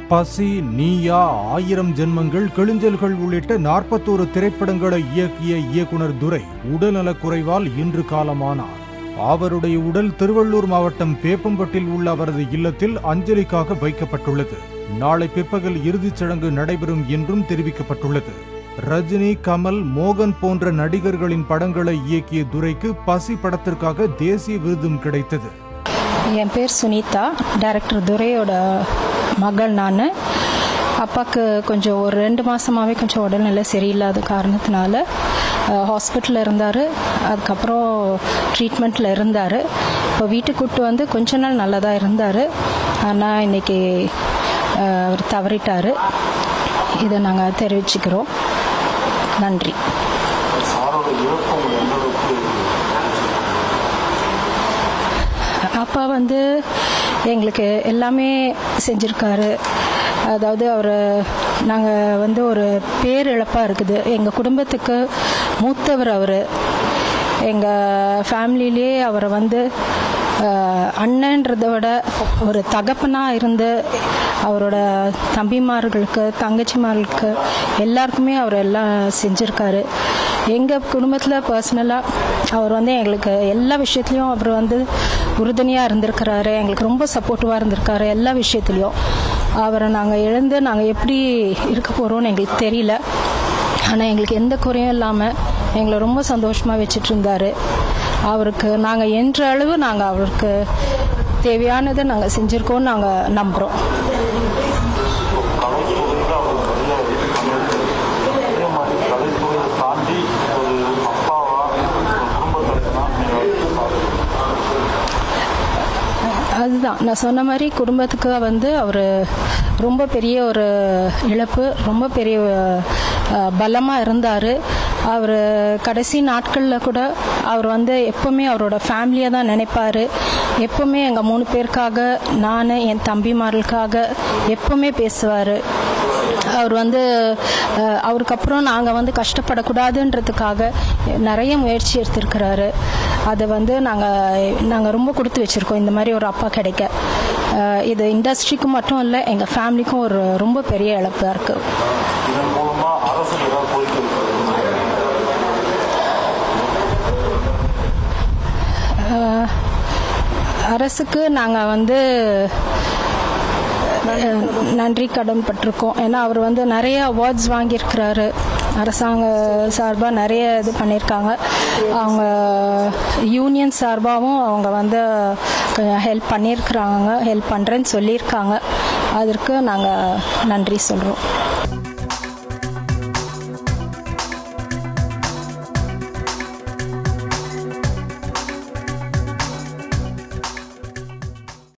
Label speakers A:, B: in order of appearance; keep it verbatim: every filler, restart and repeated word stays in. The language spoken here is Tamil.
A: பசி, நீயா, ஆயிரம் ஜென்மங்கள், கிளிஞ்சல்கள் உள்ளிட்ட நாற்பத்தோரு திரைப்படங்களை இயக்கிய இயக்குனர் துரை உடல்நலக் குறைவால் இன்று காலமானார். அவருடைய உடல் திருவள்ளூர் மாவட்டம் வேப்பம்பட்டில் உள்ள அவரது இல்லத்தில் அஞ்சலிக்காக வைக்கப்பட்டுள்ளது. நாளை பிற்பகல் இறுதிச் சடங்கு நடைபெறும் என்றும் தெரிவிக்கப்பட்டுள்ளது. ரஜினி, கமல், மோகன் போன்ற நடிகர்களின் படங்களை இயக்கிய துரைக்கு பசி படத்திற்காக தேசிய விருதும் கிடைத்தது.
B: என் பேர் சுனிதா, டைரக்டர் துரையோட மகள். நான் அப்பாவுக்கு கொஞ்சம் ஒரு ரெண்டு மாதமாகவே கொஞ்சம் உடல்நிலை சரியில்லாத காரணத்தினால ஹாஸ்பிட்டலில் இருந்தார். அதுக்கப்புறம் ட்ரீட்மெண்ட்டில் இருந்தார். இப்போ வீட்டுக்கு கூப்பிட்டு வந்து கொஞ்ச நாள் நல்லா தான் இருந்தார். ஆனால் இன்றைக்கி அவர் தவறிட்டார். இதை நாங்கள் தெரிவிச்சுக்கிறோம். நன்றி. அப்பா வந்து எங்களுக்கு எல்லாமே செஞ்சுருக்காரு. அதாவது அவர் நாங்கள் வந்து ஒரு பேரிழப்பாக இருக்குது. எங்கள் குடும்பத்துக்கு மூத்தவர் அவர். எங்கள் ஃபேமிலியிலே அவரை வந்து அண்ணன்றதை விட ஒரு தகப்பனாக இருந்து அவரோட தம்பிமார்களுக்கு, தங்கச்சிமார்களுக்கு எல்லாருக்குமே அவர் எல்லாம் செஞ்சுருக்காரு. எங்கள் குடும்பத்தில் பர்சனலாக அவர் வந்து எங்களுக்கு எல்லா விஷயத்துலையும் அவர் வந்து உறுதுணையாக இருந்திருக்கிறாரு. எங்களுக்கு ரொம்ப சப்போர்ட்டிவாக இருந்திருக்காரு எல்லா விஷயத்துலையும். அவரை நாங்கள் இழந்து நாங்கள் எப்படி இருக்க போகிறோன்னு எங்களுக்கு தெரியல. ஆனால் எங்களுக்கு எந்த குறையும் இல்லாமல் எங்களை ரொம்ப சந்தோஷமாக வச்சுட்டு இருந்தார். அவருக்கு நாங்கள் என்ற அளவு நாங்கள் அவருக்கு தேவையானதை நாங்கள் செஞ்சுருக்கோன்னு நாங்கள் நம்புகிறோம். அதுதான் நான் சொன்ன மாதிரி குடும்பத்துக்கு வந்து அவர் ரொம்ப பெரிய ஒரு இழப்பு, ரொம்ப பெரிய பலமாக இருந்தார். அவர் கடைசி நாட்களில் கூட அவர் வந்து எப்போவுமே அவரோட ஃபேமிலியை தான் நினைப்பார். எப்போவுமே எங்கள் மூணு பேருக்காக, நான் என் தம்பிமார்களுக்காக எப்போவுமே பேசுவார். அவர் வந்து அவருக்கு அப்புறம் நாங்கள் வந்து கஷ்டப்படக்கூடாதுன்றதுக்காக நிறைய முயற்சி எடுத்திருக்கிறாரு. அதை வந்து நாங்கள் நாங்கள் ரொம்ப கொடுத்து வச்சுருக்கோம் இந்த மாதிரி ஒரு அப்பா கிடைக்க. இது இண்டஸ்ட்ரிக்கும் மட்டும் இல்லை, எங்கள் ஃபேமிலிக்கும் ஒரு ரொம்ப பெரிய இழப்பாக இருக்குது. அரசுக்கு நாங்கள் வந்து நன்றி கடன் பட்டிருக்கோம். ஏன்னா அவர் வந்து நிறைய அவார்ட்ஸ் வாங்கியிருக்கிறாரு. அரசாங்க சார்பாக நிறைய இது பண்ணியிருக்காங்க. அவங்க யூனியன் சார்பாகவும் அவங்க வந்து ஹெல்ப் பண்ணியிருக்கிறாங்க, ஹெல்ப் பண்ணுறேன்னு சொல்லியிருக்காங்க. அதற்கு நாங்கள் நன்றி சொல்கிறோம்.